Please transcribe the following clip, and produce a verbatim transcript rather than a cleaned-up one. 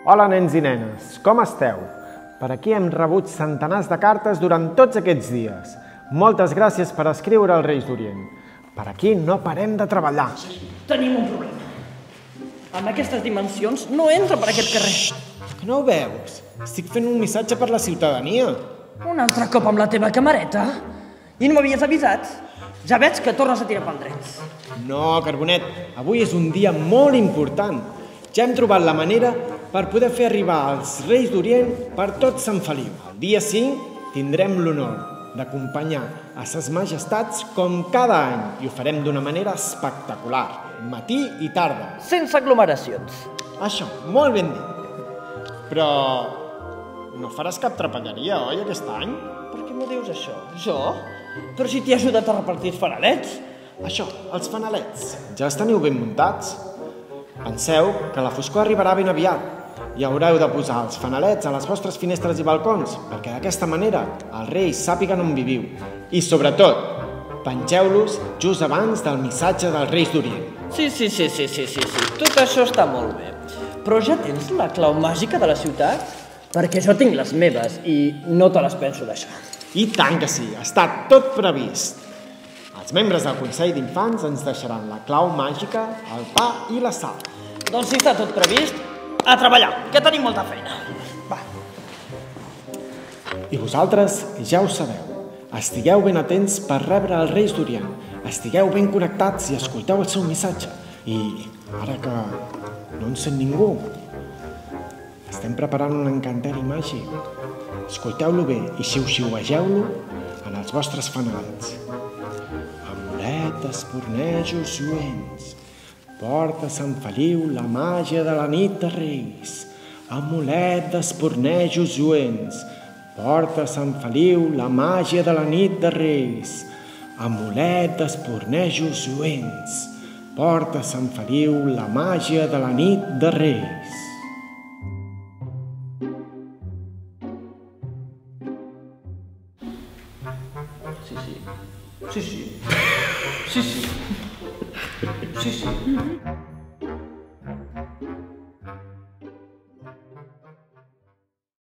Hola, nens i nenes, com esteu? Per aquí hem rebut centenars de cartes durant tots aquests dies. Moltes gràcies per escriure als Reis d'Orient. Per aquí no parem de treballar. Tenim un problema. Amb aquestes dimensions no entra per aquest carrer. Que no ho veus? Estic fent un missatge per la ciutadania. Un altre cop amb la teva camareta? I no m'havies avisat? Ja veig que tornes a tirar pel dret. No, Carbonet, avui és un dia molt important. Ja hem trobat la manera per poder fer arribar els Reis d'Orient per tot Sant Feliu. El dia cinc tindrem l'honor d'acompanyar a ses majestats com cada any i ho farem d'una manera espectacular, matí i tarda. Sense aglomeracions. Això, molt ben dit. Però no faràs cap trapelleria, oi, aquest any? Per què m'ho dius, això? Jo? Però si t'he ajudat a repartir els fanalets. Això, els fanalets. Ja els teniu ben muntats. Penseu que la foscor arribarà ben aviat i haureu de posar els fanalets a les vostres finestres i balcons perquè d'aquesta manera els reis sàpiguen on viviu. I sobretot, pengeu-los just abans del missatge dels Reis d'Orient. Sí, sí, sí, sí, sí, sí, sí. Tot això està molt bé. Però ja tens la clau màgica de la ciutat? Perquè jo tinc les meves i no te les penso deixar. I tant que sí, està tot previst. Els membres del Consell d'Infants ens deixaran la clau màgica, el pa i la sal. Doncs si està tot previst, a treballar, que tenim molta feina. Va. I vosaltres ja ho sabeu. Estigueu ben atents per rebre els Reis d'Orient. Estigueu ben connectats i escolteu el seu missatge. I ara que no en sent ningú, estem preparant un encanteri màgic. Escolteu-lo bé i xiu-xiuegeu-lo en els vostres fanalets. Amulet d'espornejos lluents, porta a Sant Feliu la màgia de la nit de Reis. Amulet d'espornejos lluents, porta a Sant Feliu la màgia de la nit de Reis. Amulet d'espornejos lluents, porta a Sant Feliu la màgia de la nit de Reis. Sí, sí. Sí, sí. Sí, sí. Sí, sí.